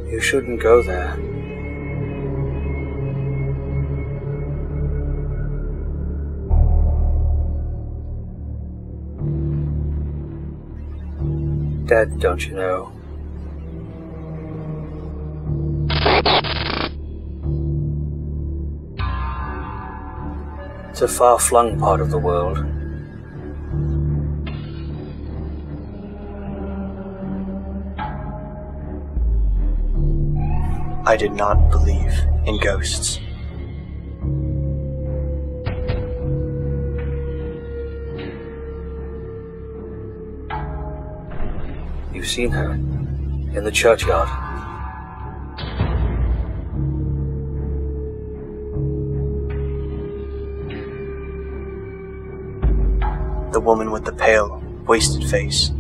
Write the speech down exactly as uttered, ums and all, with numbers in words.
You shouldn't go there. Dead, don't you know? It's a far-flung part of the world. I did not believe in ghosts. You've seen her in the churchyard. The woman with the pale, wasted face.